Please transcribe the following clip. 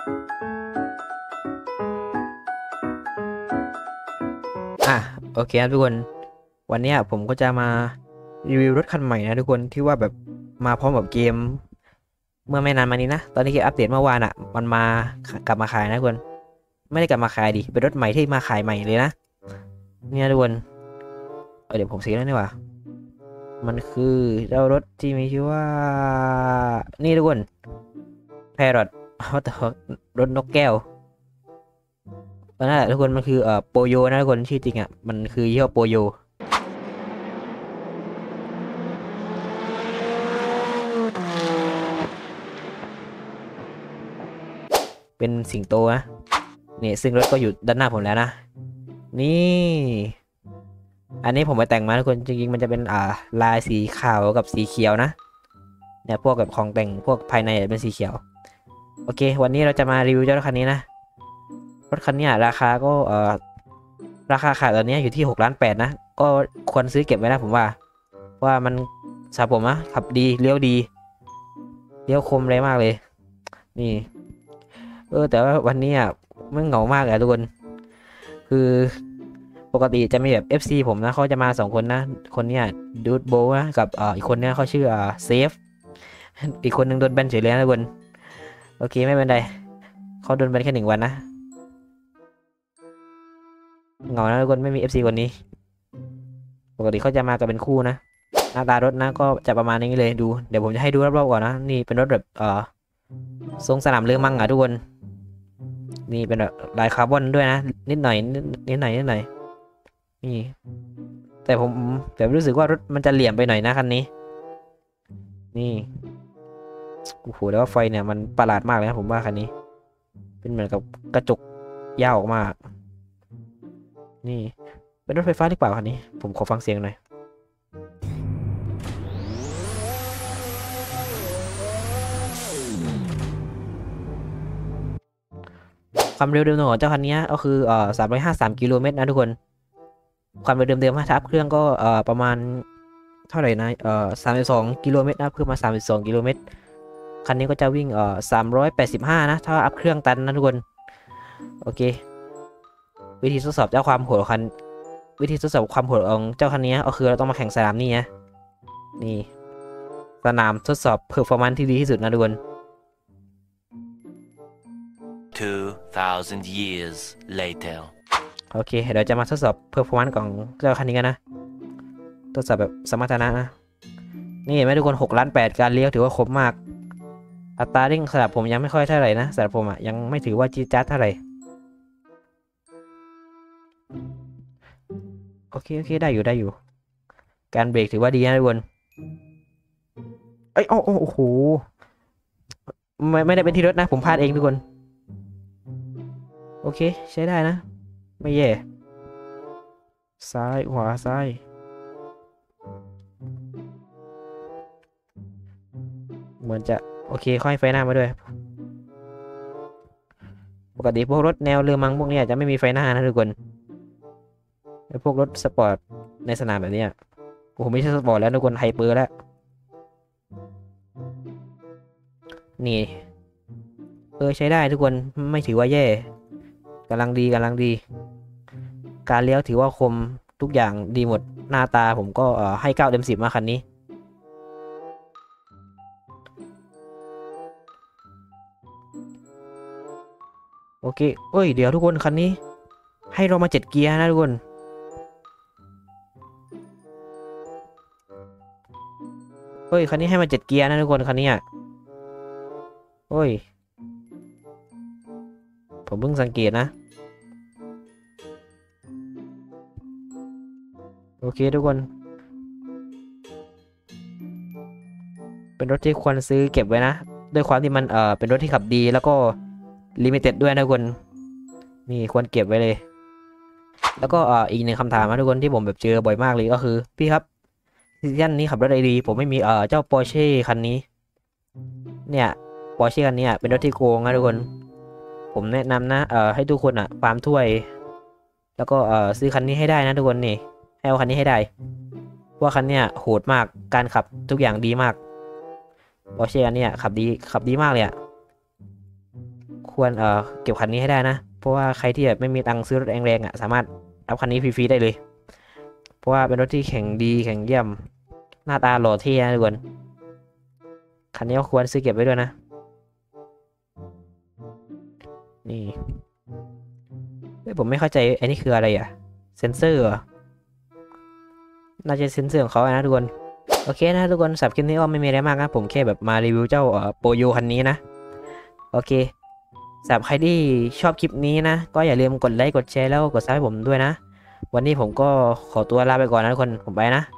อ่ะโอเคครับทุกคนวันนี้ผมก็จะมารีวิวรถคันใหม่นะทุกคนที่ว่าแบบมาพร้อมกับเกมเมื่อไม่นานมานี้นะตอนนี้เกมอัปเดตเมื่อวานมันมากลับมาขายนะทุกคนไม่ได้กลับมาขายดิเป็นรถใหม่ที่มาขายใหม่เลยนะเนี่ยทุกคนเดี๋ยวผมซื้อแล้วนี่หว่ามันคือเจ้ารถที่มีชื่อว่านี่ทุกคนParrot แต่รถนกแก้วนั่นแหละทุกคนมันคือโปโยนะทุกคนชื่อจริงมันคือยี่ห้อโปโยเป็นสิงโตนะนี่ซึ่งรถก็อยู่ด้านหน้าผมแล้วนะนี่อันนี้ผมไปแต่งมาทุกคนจริงๆมันจะเป็นลายสีขาวกับสีเขียวนะเนี่ยพวกแบบของแต่งพวกภายในเป็นสีเขียวโอเควันนี้เราจะมารีวิวเจ้ารถคันนี้นะรถคันนี้ราคาก็ราคาขายตอนนี้อยู่ที่6,800,000นะก็ควรซื้อเก็บไว้นะผมว่ามันสำหรับผมนะขับดีเลี้ยวดีเลี้ยวคมเลยมากเลยนี่แต่ว่าวันนี้มันเหงามากเลยทุกคนคือปกติจะมีแบบ FC ผมนะเขาจะมา2คนนะคนเนี้ยดูดโบนะกับอีกคนเนี้ยเขาชื่อเซฟอีกคนนึงโดนแบนเฉยเลยนะทุกคนโอเคไม่เป็นไรเขาโดนแบนแค่1 วันนะเหงานะทุกคนไม่มี FC คนนี้ปกติเขาจะมากันเป็นคู่นะหน้าตารถนะก็จะประมาณนี้เลยดูเดี๋ยวผมจะให้ดูรอบๆก่อนนะนี่เป็นรถแบบทรงสนามเรือมังทุกคนนี่เป็นแบบลายคาร์บอนด้วยนะนิดหน่อยนี่แต่ผมแบบรู้สึกว่ารถมันจะเหลี่ยมไปหน่อยนะคันนี้นี่โอ้โหแล้วว่าไฟเนี่ยมันประหลาดมากเลยนะผมว่าคันนี้เป็นเหมือนกับกระจกยาวออกมานี่เป็นรถไฟฟ้าหรือเปล่าคันนี้ผมขอฟังเสียงหน่อยความเร็วเดิมของเจ้าคันนี้ก็คือ353 กิโลเมตรนะทุกคนความเร็วเดิมถ้าอัพเครื่องก็ประมาณเท่าไหร่นะ32 กิโลเมตรนะเพิ่มมา32 กิโลเมตรคันนี้ก็จะวิ่ง385นะถ้าอัพเครื่องตันนะทุกคนโอเควิธีทดสอบเจ้าความโหดของเจ้าคันนี้ก็คือเราต้องมาแข่งสนามนี่นะนี่สนามทดสอบเพอร์ฟอร์แมนซ์ที่ดีที่สุดนะทุกคน 2,000 years later โอเคเดี๋ยวจะมาทดสอบเพอร์ฟอร์แมนซ์ของเจ้าคันนี้กันนะทดสอบแบบสมรรถนะนะนี่เห็นไหมทุกคน6,800,000การเลี้ยวถือว่าครบมากอัตราเร่งสำหรับผมยังไม่ค่อยเท่าไหร่นะสำหรับผมยังไม่ถือว่าจี๊ดจ๊าดเท่าไหร่โอเคได้อยู่การเบรกถือว่าดีนะทุกคนเอ้ยโอ้โหไม่ได้เป็นที่รถนะผมพลาดเองทุกคนโอเคใช้ได้นะไม่แย่ซ้ายขวาซ้ายเหมือนจะโอเคค่อยไฟหน้ามาด้วยปกติพวกรถแนวเรือมังพวกนี้จะไม่มีไฟหน้านะทุกคนแล้วพวกรถสปอร์ตในสนามแบบนี้โอ้โหไม่ใช่สปอร์ตแล้วทุกคนไฮเปอร์แล้วนี่ใช้ได้ทุกคนไม่ถือว่าแย่กำลังดีการเลี้ยวถือว่าคมทุกอย่างดีหมดหน้าตาผมก็ให้9 เต็ม 10มาคันนี้โอเคเดี๋ยวทุกคนคันนี้ให้เรามา7 เกียร์นะทุกคนคันนี้ให้มา7 เกียร์นะทุกคนคันนี้ผมเพิ่งสังเกตนะโอเคทุกคนเป็นรถที่ควรซื้อเก็บไว้นะด้วยความที่มันเป็นรถที่ขับดีแล้วก็ลิมิเต็ดด้วยนะทุกคนนี่ควรเก็บไว้เลยแล้วก็อีก1 คำถามนะทุกคนที่ผมแบบเจอบ่อยมากเลยก็คือพี่ครับซีซั่นนี้ขับรถอะไรดีผมไม่มีเจ้า Porsche คันนี้เนี่ยPorscheคันนี้เป็นรถที่โกงนะทุกคนผมแนะนำนะให้ทุกคนฟาร์มถ้วยแล้วก็ซื้อคันนี้ให้ได้นะทุกคนนี่ให้เอาคันนี้ให้ได้เพราะคันเนี้ยโหดมากการขับทุกอย่างดีมากPorscheคันนี้ขับดีมากเลยควรเก็บคันนี้ให้ได้นะ เพราะว่าใครที่แบบไม่มีตังค์ซื้อรถแรงๆสามารถรับคันนี้ฟรีๆได้เลย เพราะว่าเป็นรถที่แข็งดีแข็งเยี่ยม หน้าตาหล่อเท่นะทุกคนคันนี้ก็ควรซื้อเก็บไว้ด้วยนะนี่เฮ้ยผมไม่เข้าใจไอ้นี่คืออะไรเซนเซอร์เหรอน่าจะเซนเซอร์ของเขานะทุกคนโอเคนะทุกคนสำหรับคลิปนี้ก็ไม่มีอะไรมากนะผมแค่แบบมารีวิวเจ้าโปรโยคันนี้นะโอเคสำหรับใครที่ชอบคลิปนี้นะก็อย่าลืมกดไลค์กดแชร์แล้วก็กดซับให้ผมด้วยนะวันนี้ผมก็ขอตัวลาไปก่อนนะทุกคนผมไปนะ